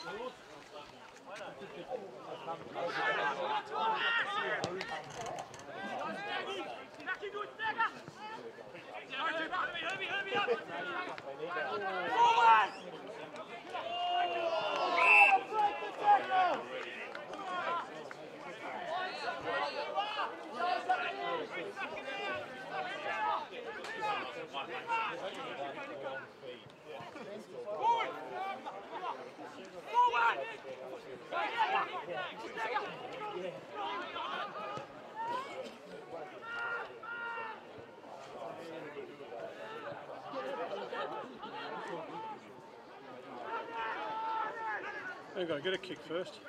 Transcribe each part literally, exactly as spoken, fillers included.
They've got to get a kick first.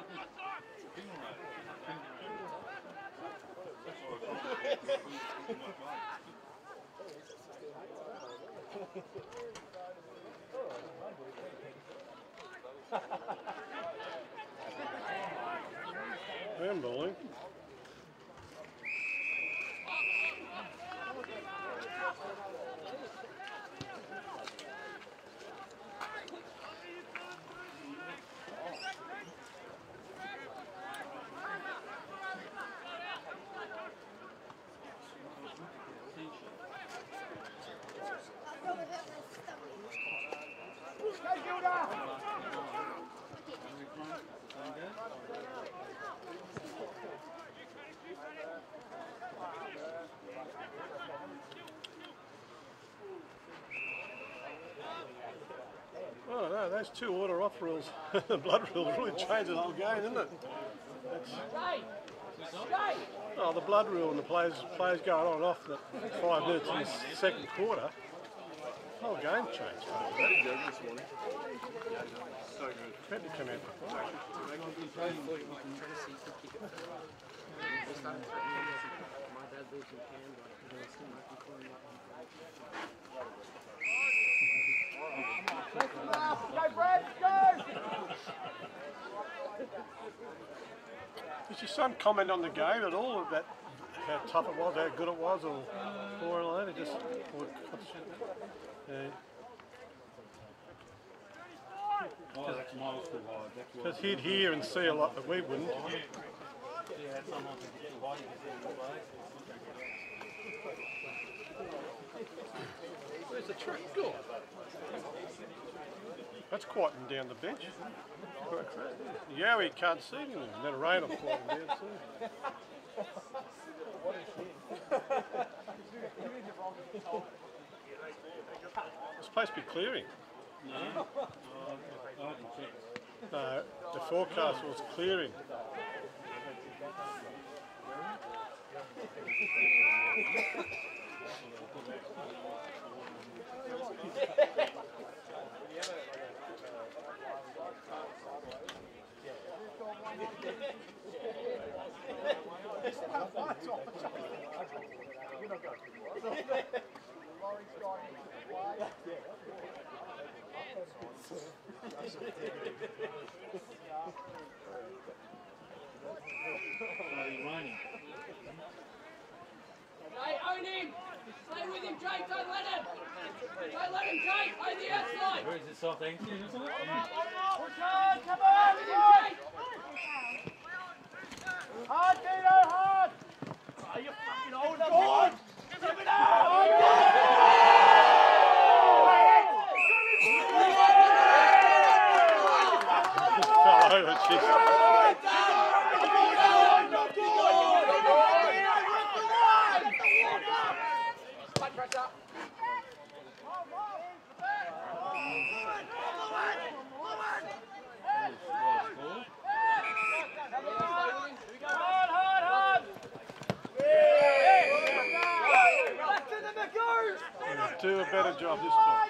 Handballing. Oh no, those two order off rules, the blood rules really changed the whole game, didn't it? That's, oh, the blood rule and the players players going on and off the five minutes in the second quarter, the whole game changed. So good. Had to come out. Go, Brad, go! Did your son comment on the game at all, about how tough it was, how good it was, or or all that? He just, or, yeah. Because he'd hear and see a lot that we wouldn't. Where's the truck gone? That's quieting down the bench. Yeah, we can't see him. And then rain will quiet him down too. It's supposed to be clearing. No. No, the forecast was clearing. Jay, own him! Stay with him, Jay, don't let him! Don't let him, Jay, play the outside! Where is it, South Angston, isn't it? Push on, come on, Jay! hard, Dino, hard! Are you fucking old enough? Good! Give it out! Fell over, jeez. Do a better job this time.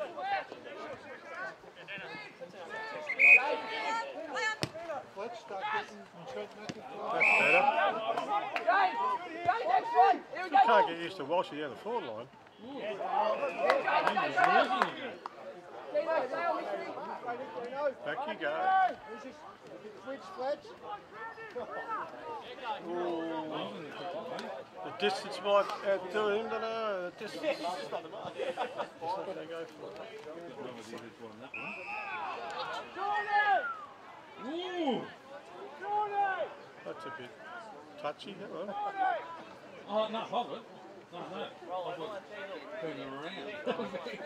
That's better. You can't get used to Walshy down the forward line. Back you go. Switch, Fletch. Ooh. The distance might outdo him, don't know. The distance is not going to go for it. Ooh! That's a bit touchy, that one. Oh, no, hold it. No, no. I was turning it around.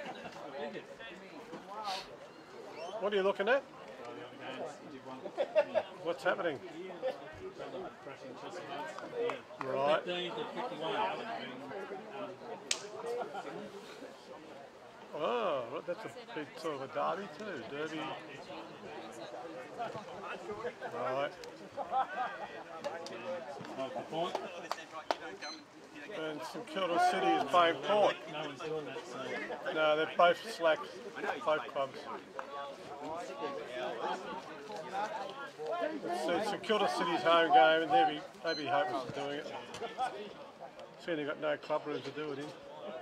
What are you looking at? What's happening? Right. fifteen to fifty-one. Oh, well, that's a big sort of a derby too. Derby. Right. Oh, the point. And St Kilda City is playing Port. No one's doing that, so. No, they're both slack. Both clubs. So St Kilda City's home game, and they'd be, they'd be hopeless of doing it. Seeing they've got no club room to do it in.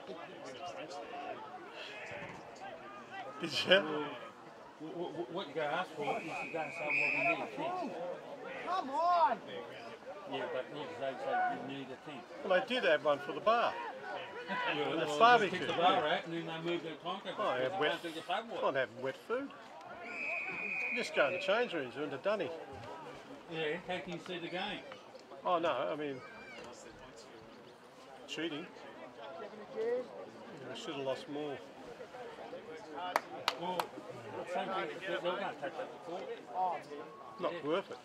Did you? What, what you got to ask for is you got to say what we need a tent. Come on! Yeah, but yeah, they say you need a tent. Well, they did have one for the bar. Yeah, And the well, barbecue. They pick the bar out and then they move their concrete. Oh, they have wet. Don't do the table Not having wet food. You just go in the change rooms into Dunny. Yeah, how can you see the game? Oh no, I mean cheating. I should have lost more. Well, same thing, they're going to take that to court. Not Yeah. worth it.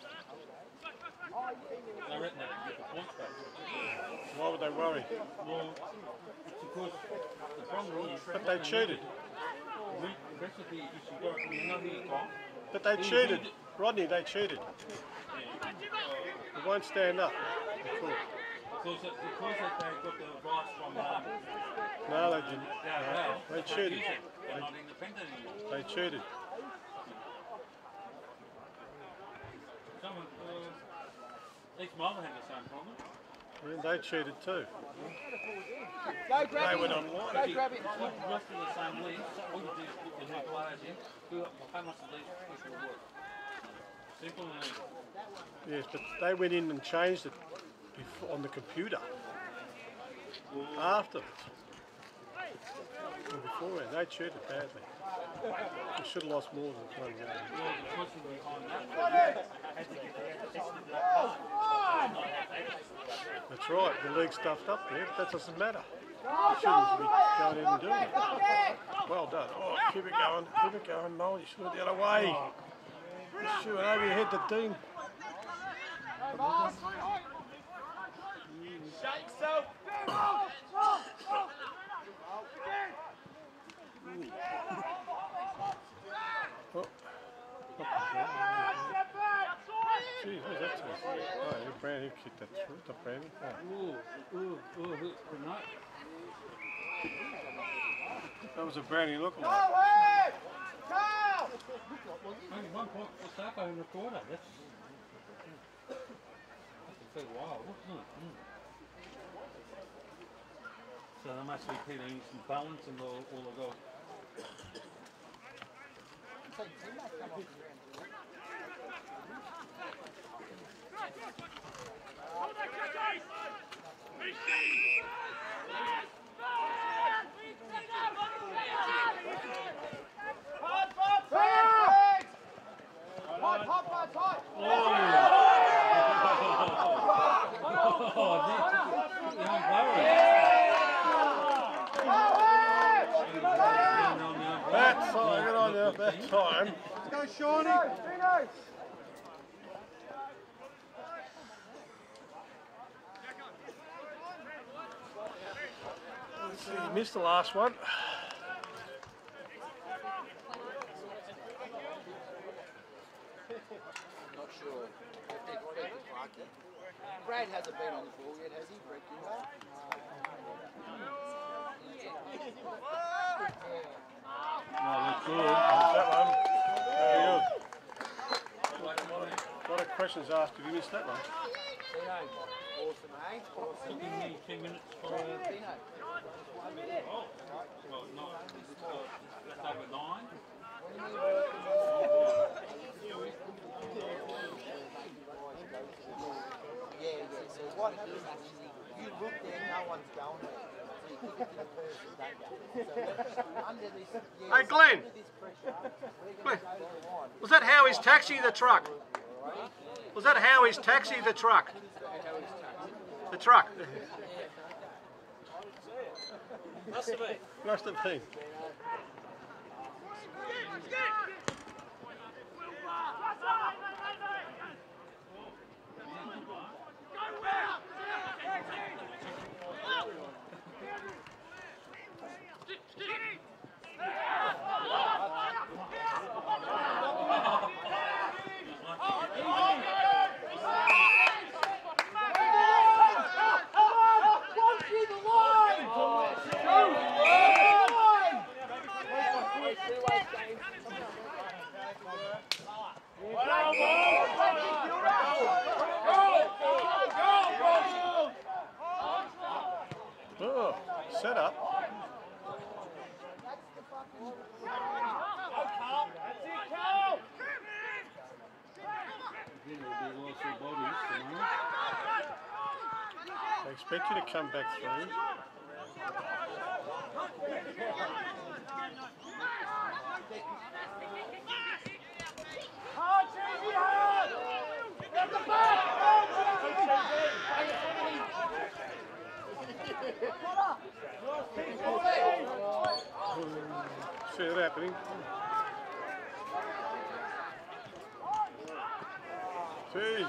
They reckon they can get the points back. Why would they worry? Well, it's because the problem is... But they cheated. The recipe is you got, you know who you got. But they cheated. Rodney, they cheated. They won't stand up. Cool. Because, it, because they got the advice from um, No, they didn't. Darrell, No, they cheated. they're not independent anymore. They cheated. Someone, uh, East Melbourne had the same problem. Yeah, they cheated too. Go grab They him! went online. Go grab him! With the rest of the same league, all you do is put the new players in, who, how much of these people work. Simple and easy. Yes, but they went in and changed it before, on the computer. Afterwards. And before they cheated badly. They should have lost more than one game. Well, the question behind that had to get the tested that part. That's right, the league's stuffed up there, but that doesn't matter. You shouldn't be going in and doing it. Well done. Oh, keep it going, keep it going. No, you should have the other way. You should have over your head the Dean. Shut yourself! Oh. Gee, who's that to? Oh, yeah, Brandon kicked that through. The Brandon. Oh. Ooh, ooh, ooh, who, no. That was a Brandon lookalike. Go ahead! Go! Only one point for Sacco in the quarter. That's, that's a fair while, wasn't it? Mm. So they must be keeping some balance and all, all the goals. Hard, hard, hard! Hard, hard, hard, hard! Oh, that's young Barry. That time, good on you, that time. Let's go, Shawnee! Let's see, you missed the last one. Not sure. I think Fred Clarkie. Brad hasn't been on the ball yet, has he? Brad Gilmore? No, that's good. Missed that one. Very good. A lot of questions asked if you missed that one. Tino. Awesome, eh? Awesome. Took me ten minutes for... Tino. Oh, well, not, just over nine. Yeah, yeah. So what happens is you look there Hey, Glenn. Glenn. Was that Howie's taxi, the truck? Was that Howie's taxi, the truck? The truck. Must have been. Must have been. Oh, set up. I expect you to come back through. See it happening. See.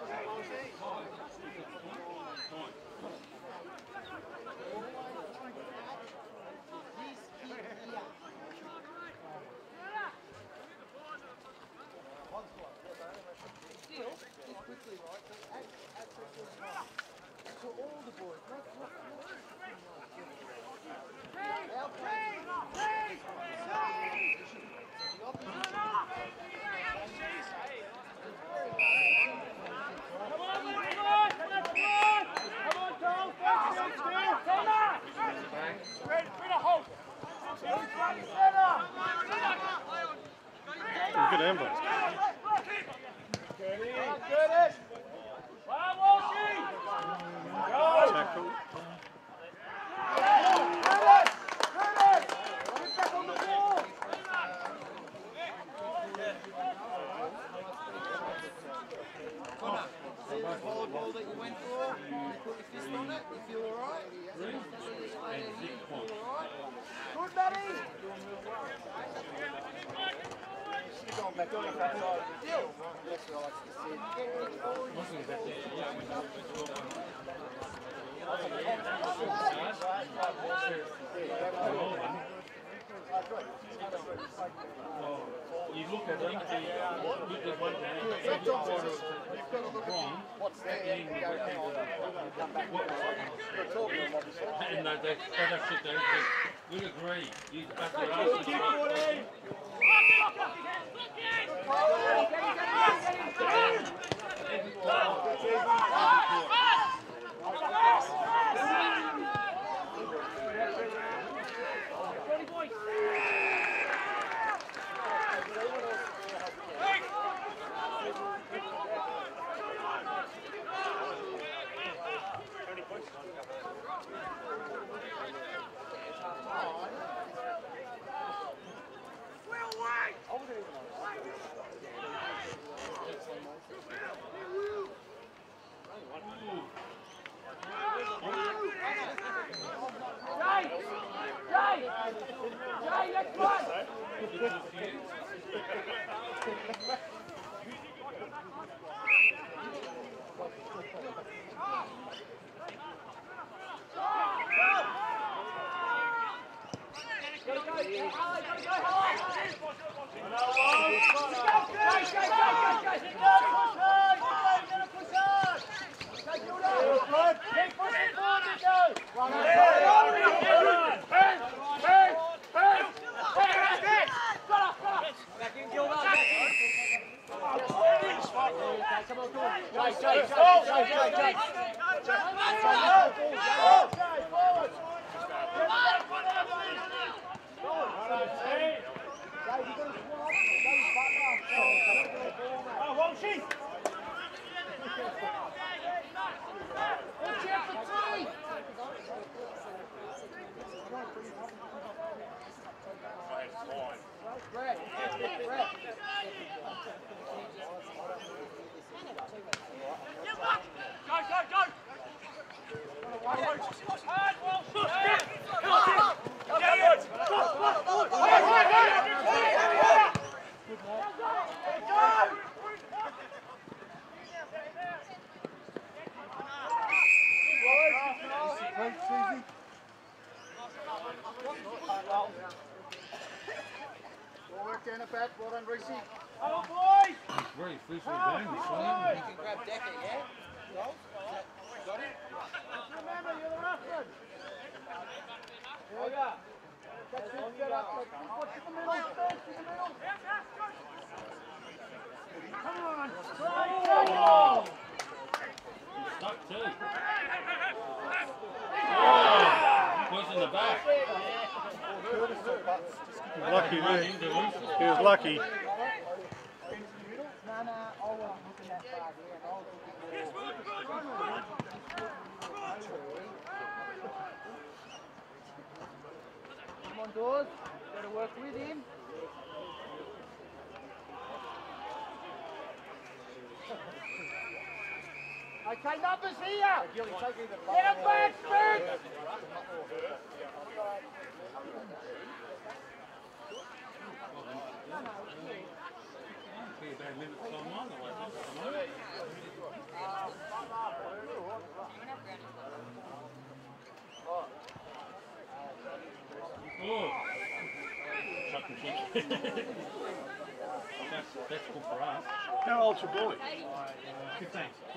Good ambush. Tackle. Volleyball that you went for, you put your fist on it, you feel alright? Good, buddy! She's going back on the back side of the deal. That's what I like You look at them, see, look at one wrong. What's that? And they, they, they sit there and say, we agree. You have to ask them. Brad, Brad. Go, go, go! Hard, well, Well work down the back, well done, Reese. come on, boys! Very official game this one. You can grab Decker, yeah? Got it? Remember, you're the referee. Oh, yeah. That's it, get up. What's in the middle? First in the middle. Come on. Oh. Stuck too. Oh, was in the back. Lucky there. He was lucky. No, no, I wasn't looking that far here. I was looking more. Come on, Dawes. Got to work with him. Okay, numbers here. Get up back, Spence. About a minute time on the way. Oh, chuck and kick. that's, that's good for us. How old's your boy? fifteen.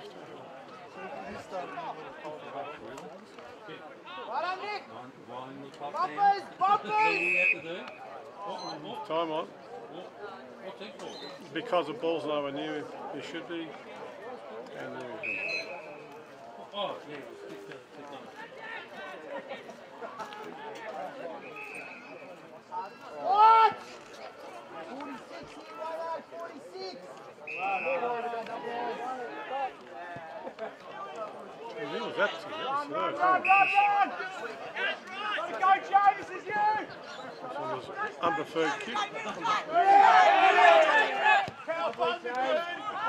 Right on, Nick. Winding the top Bumpers, down. bumpers. What do we have to do? What, what, Time on. what, what's it for? Because the ball's nowhere near him, he should be. And there we go. Oh, yeah, stick the, stick on. What? forty-six here, right forty-six. He was that too. Run, That run, was run, run, run! Gotta go, Joe, this is you! was unpreferred kick. Power bump, dude!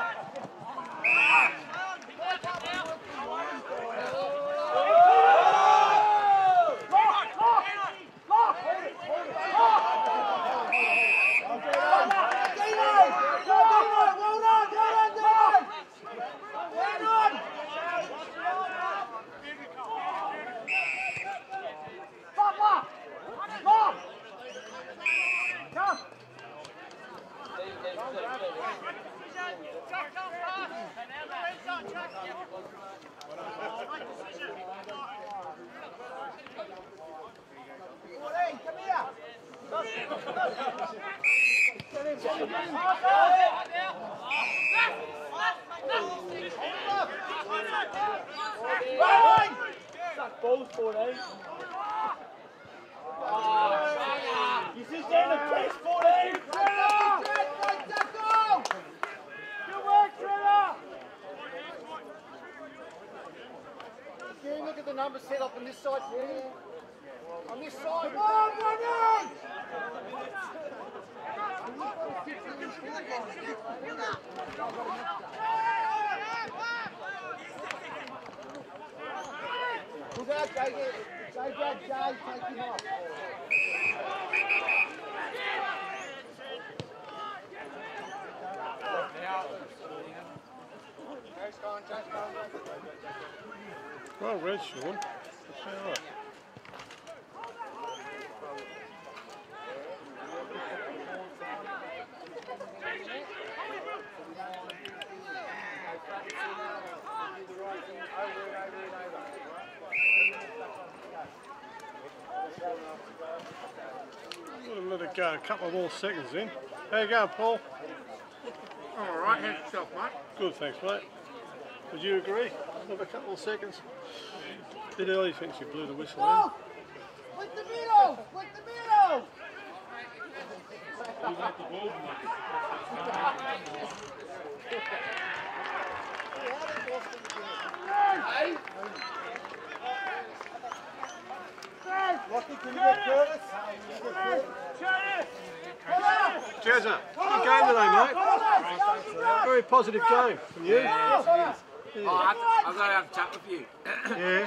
Balls fourteen. You just down the press fourteen. Good work, Trevor. Can you look at the numbers set up on this side for me? On this side. One, one, one! Look out, Jay. Jay, Jay, Jay, take him off. Well, red, Sean. That's all right. We'll let it go a couple more seconds in. How you going, Paul? All right, how's yourself, mate? Good, thanks, mate. Would you agree? Another couple of seconds. Bit early since you blew the whistle in. Oh! Split the middle! Split the middle! You got the ball, Hey! Lockie, can you get Curtis? Curtis! Come on! Jezza, good game today, mate. Very positive game from you. Yeah, it is. Oh, I have to, I've got to have a chat with you. Yeah.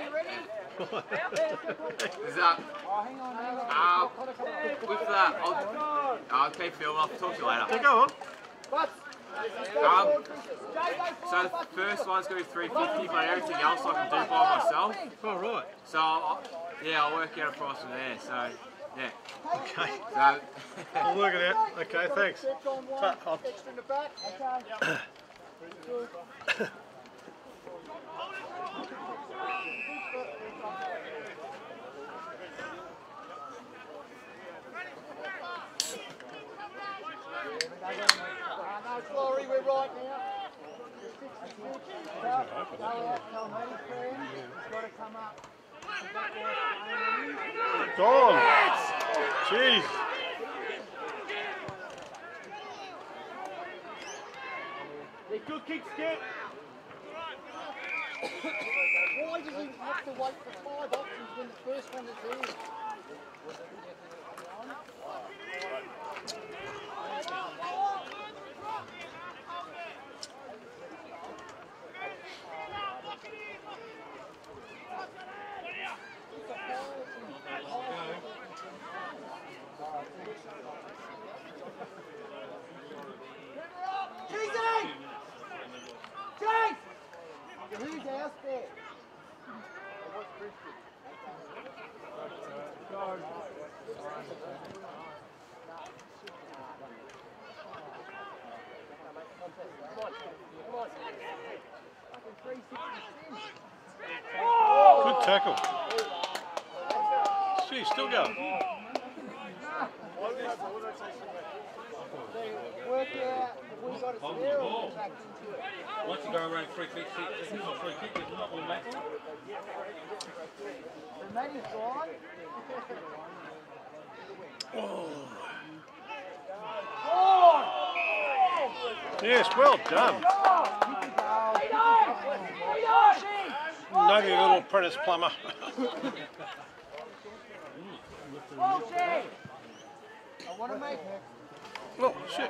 Is that? Uh, with that, I'll, I'll keep filming. I'll talk to you later. Yeah, go on. Um, so the first one's going to be three fifty, but everything else I can do by myself. All right. So, I'll, yeah, I'll work out a price from there. So, yeah. Okay. So, We'll work it out. Okay, thanks. Ta- I'll- Extra in the back. Okay. No, Flory, we're right now. Go out, tell me, friend. He's got to come up. Gone. Jeez. They're good kicks, Skip. Why does he have to wait for five options when the first one is there? Who's out there? Good tackle. Gee, still going. Work out if we got a Hold the spare ball. or back into it. Once you go around free kick, it's not free kick, it's not automatic. The money's gone. Yes, well done. Nuggy little apprentice plumber. I want to make it. Oh, shit.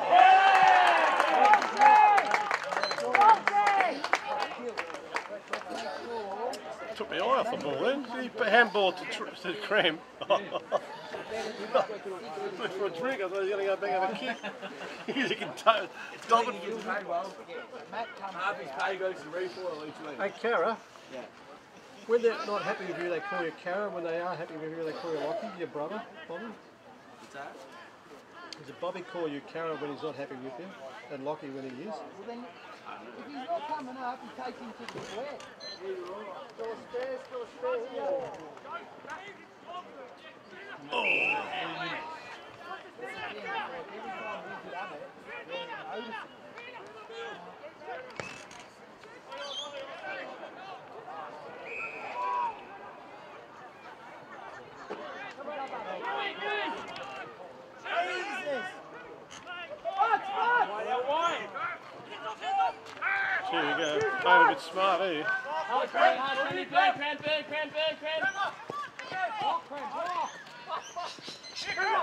Took my eye off the ball then. He handball to, tr to Cream. Went for a drink, I thought he was going to go back and have a kick. He can dob it. half his pay goes to recoil each week. Hey, Kara. Yeah. When they're not happy with you, they call you Kara. When they are happy with you, they call you Lockie, your brother, Bobby. What's that? Does Bobby call you Kara when he's not happy with you, and Lockie when he is? Well then, if he's not coming up, you take him to the wet. Go upstairs, go upstairs, yeah. Oh. Every time we've done it, we're noticing. Here you go. Playing a bit smart, are you? Hard Cran, hard Cran, you play, Cran, Cran, Cran, Cran, Cran. Oh, Cran, oh.